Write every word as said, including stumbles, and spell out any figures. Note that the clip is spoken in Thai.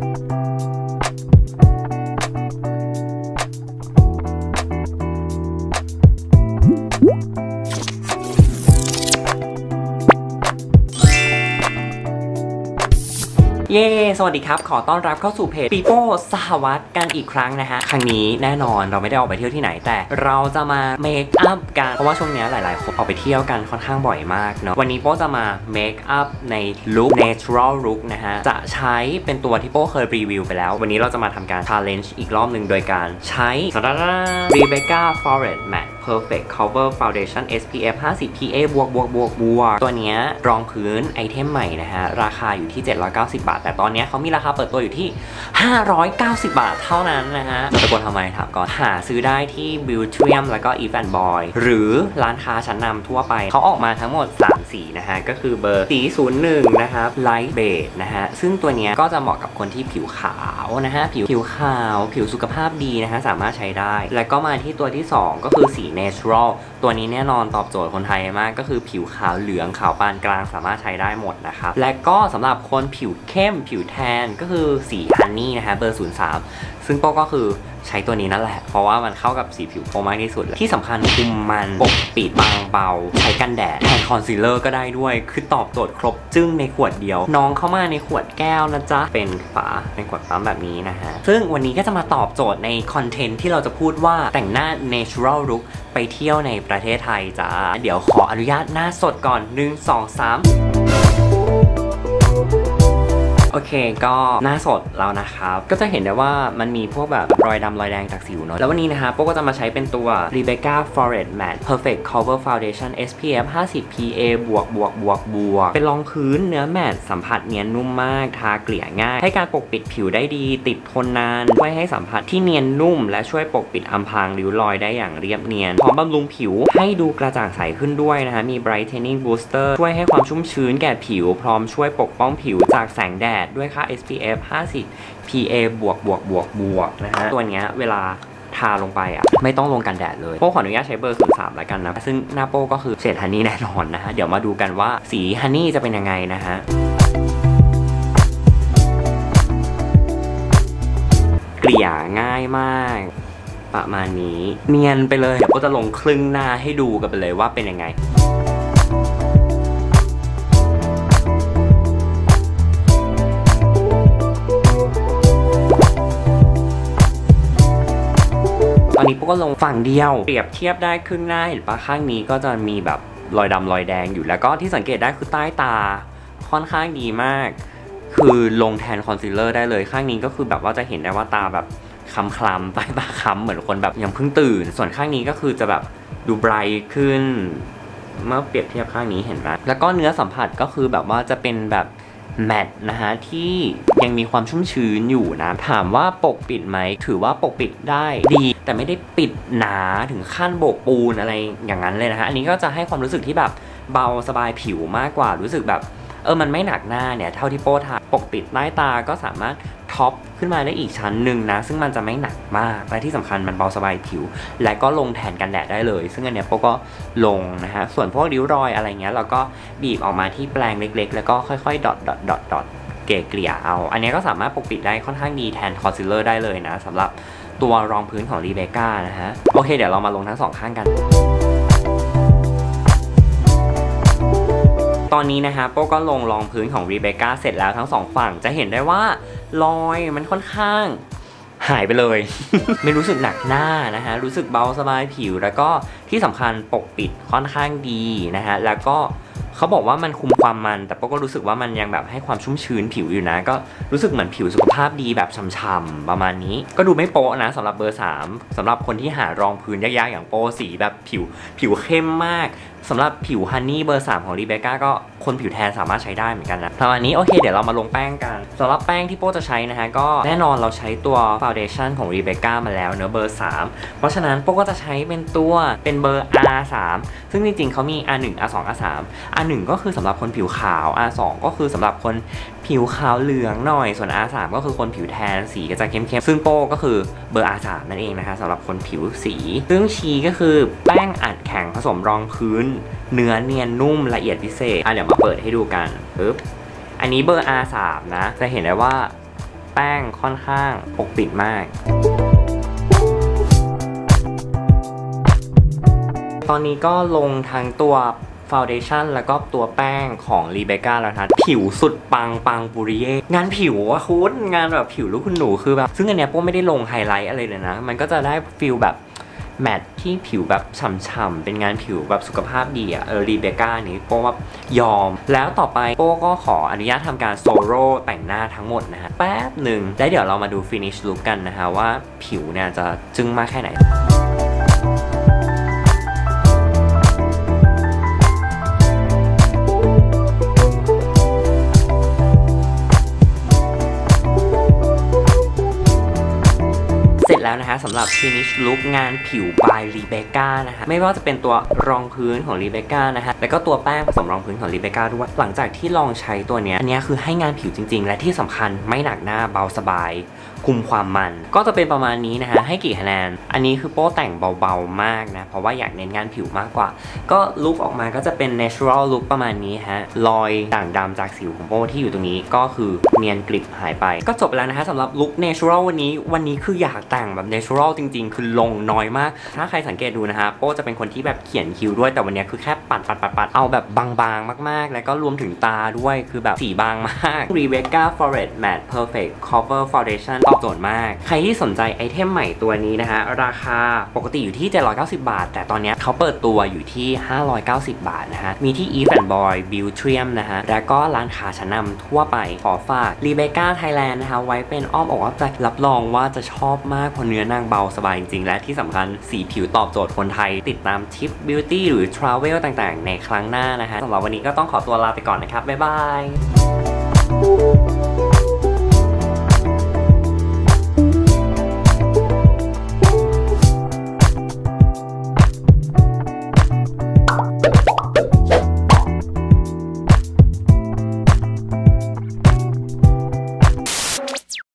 เย้สวัสดีครับขอต้อนรับเข้าสู่เพจปีโป้สหวัตกันอีกครั้งนะฮะครั้งนี้แน่นอนเราไม่ได้ออกไปเที่ยวที่ไหนแต่เราจะมาเมคอัพกันเพราะว่าช่วงนี้หลายๆคนออกไปเที่ยวกันค่อนข้างบ่อยมากเนาะวันนี้โป้จะมาเมคอัพในลุค natural look นะฮะจะใช้เป็นตัวที่โป้เคยรีวิวไปแล้ววันนี้เราจะมาทำการ challenge อีกรอบหนึ่งโดยการใช้ Rebecca Forest Matte Perfect Cover Foundation เอส พี เอฟ ห้าสิบ พี เอ บวกบวกบวกบวกตัวนี้รองพื้นไอเทมใหม่นะฮะราคาอยู่ที่เจ็ดร้อยเก้าสิบบาทแต่ตอนนี้เขามีราคาเปิดตัวอยู่ที่ห้าร้อยเก้าสิบบาทเท่านั้นนะฮะตะโกนทำไมถามก่อนหาซื้อได้ที่ Beautrium แล้วก็ Eve and Boy หรือร้านค้าชั้นนำทั่วไปเขาออกมาทั้งหมดสามสีนะฮะก็คือเบอร์สีศูนย์หนึ่งนะครับ Light Beige นะฮะซึ่งตัวนี้ก็จะเหมาะกับคนที่ผิวขาวนะฮะผิวผิวขาวผิวสุขภาพดีนะฮะสามารถใช้ได้แล้วก็มาที่ตัวที่สองก็คือสี Natural ตัวนี้แน่นอนตอบโจทย์คนไทยมากก็คือผิวขาวเหลืองขาวปานกลางสามารถใช้ได้หมดนะครับและก็สำหรับคนผิวเข้มผิวแทนก็คือสีฮันนี่นะฮะเบอร์ศูนย์สามซึ่งโป้ก็คือใช้ตัวนี้นั่นแหละเพราะว่ามันเข้ากับสีผิวโป้มากที่สุดที่สำคัญคุมมันปกปิดบางเบาใช้กันแดดแทนคอนซีลเลอร์ก็ได้ด้วยคือตอบโจทย์ครบจึ้งในขวดเดียวน้องเข้ามาในขวดแก้วนะจ๊ะเป็นฝาเป็นขวดปั๊มแบบนี้นะฮะซึ่งวันนี้ก็จะมาตอบโจทย์ในคอนเทนต์ที่เราจะพูดว่าแต่งหน้า natural look ไปเที่ยวในประเทศไทยจ้าเดี๋ยวขออนุญาตหน้าสดก่อนหนึ่ง สอง สามโอเคก็หน้าสดแล้วนะครับก็จะเห็นได้ว่ามันมีพวกแบบรอยดำรอยแดงจากสิวเนาะแล้ววันนี้นะคะโป้ก็จะมาใช้เป็นตัว Rebecca Forest Matte Perfect Cover Foundation เอส พี เอฟ ห้าสิบ พี เอ บวกบวกบวกบวกเป็นรองพื้นเนื้อแมตต์สัมผัสเนียนนุ่มมากทาเกลี่ยง่ายให้การปกปิดผิวได้ดีติดทนนานช่วยให้สัมผัสที่เนียนนุ่มและช่วยปกปิดอำพรางริ้วรอยได้อย่างเรียบเนียนพร้อมบำรุงผิวให้ดูกระจ่างใสขึ้นด้วยนะคะมี Brightening Booster ช่วยให้ความชุ่มชื้นแก่ผิวพร้อมช่วยปกป้องผิวจากแสงแดดด้วยค่ะ เอส พี เอฟ ห้าสิบ พี เอ บวกบวกบวกบวกนะฮะตัวเนี้ยเวลาทาลงไปอ่ะไม่ต้องลงกันแดดเลยโป้ขออนุญาตใช้เบอร์ศูนย์สามแล้วกันนะซึ่งหน้าโป้ก็คือเฉดฮันนี่แน่นอนนะฮะเดี๋ยวมาดูกันว่าสีฮันนี่จะเป็นยังไงนะฮะเกลี่ยง่ายมากประมาณนี้เนียนไปเลยเดี๋ยวก็จะลงครึ่งหน้าให้ดูกันไปเลยว่าเป็นยังไงตอนนี้พวกก็ลงฝั่งเดียวเปรียบเทียบได้ครึ่งหน้าเห็นปะข้างนี้ก็จะมีแบบรอยดำรอยแดงอยู่แล้วก็ที่สังเกตได้คือใต้ตาค่อนข้างดีมากคือลงแทนคอนซีลเลอร์ได้เลยข้างนี้ก็คือแบบว่าจะเห็นได้ว่าตาแบบคล้ำคล้ำใต้ตาคล้ำเหมือนคนแบบยังเพิ่งตื่นส่วนข้างนี้ก็คือจะแบบดูไบรท์ขึ้นเมื่อเปรียบเทียบข้างนี้เห็นไหมแล้วก็เนื้อสัมผัสก็คือแบบว่าจะเป็นแบบแมตต์นะฮะที่ยังมีความชุ่มชื้นอยู่นะถามว่าปกปิดไหมถือว่าปกปิดได้ดีแต่ไม่ได้ปิดหนาถึงขั้นโบกปูนอะไรอย่างนั้นเลยนะฮะอันนี้ก็จะให้ความรู้สึกที่แบบเบาสบายผิวมากกว่ารู้สึกแบบเออมันไม่หนักหน้าเนี่ยเท่าที่โป้ทาปกปิดใต้ตาก็สามารถท็อปขึ้นมาได้อีกชั้นหนึ่งนะซึ่งมันจะไม่หนักมากและที่สำคัญมันเบาสบายผิวและก็ลงแทนกันแดดได้เลยซึ่งอันเนี้ยโป้ก็ลงนะฮะส่วนพวกริ้วรอยอะไรเงี้ยเราก็บีบออกมาที่แปรงเล็กๆแล้วก็ค่อยๆดอทดอทดอทดอทเกลี่ยเอาอันนี้ก็สามารถปกปิดได้ค่อนข้างดีแทนคอนซีลเลอร์ได้เลยนะสำหรับตัวรองพื้นของ Rebecca นะฮะโอเคเดี๋ยวเรามาลงทั้งสองข้างกันตอนนี้นะฮะโป้ก็ลงรองพื้นของ Rebecca เสร็จแล้วทั้งสองฝั่งจะเห็นได้ว่ารอยมันค่อนข้างหายไปเลย ไม่รู้สึกหนักหน้านะฮะรู้สึกเบาสบายผิวแล้วก็ที่สำคัญปกปิดค่อนข้างดีนะฮะแล้วก็เขาบอกว่ามันคุมความมันแต่โป้ก็รู้สึกว่ามันยังแบบให้ความชุ่มชื้นผิวอยู่นะก็รู้สึกเหมือนผิวสุขภาพดีแบบช่ำๆประมาณนี้ก็ดูไม่โป๊ะนะสำหรับเบอร์สามสำหรับคนที่หารองพื้นยากๆอย่างโป้สีแบบผิวผิวเข้มมากสำหรับผิวฮันนี่เบอร์สามของ Rebecca ก็คนผิวแทนสามารถใช้ได้เหมือนกันนะประมาณนี้โอเคเดี๋ยวเรามาลงแป้งกันสำหรับแป้งที่โป้จะใช้นะฮะก็แน่นอนเราใช้ตัว Foundation ของ Rebecca มาแล้วเนอะเบอร์สามเพราะฉะนั้นโป้ก็จะใช้เป็นตัวเป็นเบอร์ อาร์ สาม ซึ่งจริงๆเขามี อาร์ หนึ่ง อาร์ สอง อาร์ สาม อาร์ หนึ่ง ก็คือสำหรับคนผิวขาว อาร์ สอง ก็คือสำหรับคนผิวขาวเหลืองหน่อยส่วน อาร์ สาม ก็คือคนผิวแทนสีก็จะเข้มๆซึ่งโป้ก็คือเบอร์ อาร์ สาม นั่นเองนะคะสำหรับคนผิวสีซึ่งชีก็คือแป้งอัดแข็งผสมรองพื้นเนื้อเนียนนุ่มละเอียดพิเศษอ่ะเดี๋ยวมาเปิดให้ดูกันปึ๊บอันนี้เบอร์ อาร์ สาม นะจะเห็นได้ว่าแป้งค่อนข้างปกปิดมากตอนนี้ก็ลงทั้งตัวฟาวเดชั่นแล้วก็ตัวแป้งของ Rebecca แล้วนะผิวสุดปังปังปุริเย่งานผิวอะคุณงานแบบผิวลูกคุณหนูคือแบบซึ่งอันเนี้ยโป้ไม่ได้ลงไฮไลท์อะไรเลยนะมันก็จะได้ฟิลแบบแมทที่ผิวแบบฉ่ำๆเป็นงานผิวแบบสุขภาพดีอะเออ Rebecca นี้โป้ว่ายอมแล้วต่อไปโป้ก็ขออนุญาตทำการโซโล่แต่งหน้าทั้งหมดนะฮะแป๊บหนึ่งแล้วเดี๋ยวเรามาดู finish look กันนะฮะว่าผิวเนี่ยจะจึ้งมากแค่ไหนเสร็จแล้วนะคะสำหรับ finish look งานผิว by Rebecca นะคะไม่ว่าจะเป็นตัวรองพื้นของ Rebecca นะคะแล้วก็ตัวแป้งผสมรองพื้นของ Rebecca ด้วยหลังจากที่ลองใช้ตัวนี้อันนี้คือให้งานผิวจริงๆและที่สำคัญไม่หนักหน้าเบาสบายคุมความมันก็จะเป็นประมาณนี้นะคะให้กี่คะแนนอันนี้คือโป้แต่งเบาๆมากนะเพราะว่าอยากเน้นงานผิวมากกว่าก็ลุคออกมาก็จะเป็น natural look ประมาณนี้ฮะรอยด่างดำจากสิวของโป้ที่อยู่ตรงนี้ก็คือเนียนกริบหายไปก็จบแล้วนะคะสำหรับลุค natural วันนี้วันนี้คืออยากแต่งแบบ natural จริงๆคือลงน้อยมากถ้าใครสังเกตดูนะคะโป้จะเป็นคนที่แบบเขียนคิ้วด้วยแต่วันนี้คือแค่ปัดปัดปัดปัดเอาแบบบางๆมากๆแล้วก็รวมถึงตาด้วยคือแบบสีบางมาก Rebecca Forest Matte Perfect Cover Foundation ตอบโจทย์มากใครที่สนใจไอเทมใหม่ตัวนี้นะคะราคาปกติอยู่ที่เจ็ดร้อยเก้าสิบบาทแต่ตอนนี้เขาเปิดตัวอยู่ที่ห้าร้อยเก้าสิบบาทนะฮะมีที่ Eve and Boy Beautrium นะฮะแล้วก็ร้านค้าชั้นนำทั่วไปขอฝาก Rebecca Thailand นะคะไว้เป็นอ้อมอกอ้อมใจรับรองว่าจะชอบมากเพราะเนื้อนางเบาสบายจริงๆและที่สำคัญสีผิวตอบโจทย์คนไทยติดตามทิป Beauty หรือ Travel ต่างๆในครั้งหน้านะฮะสำหรับวันนี้ก็ต้องขอตัวลาไปก่อนนะครับบ๊ายบาย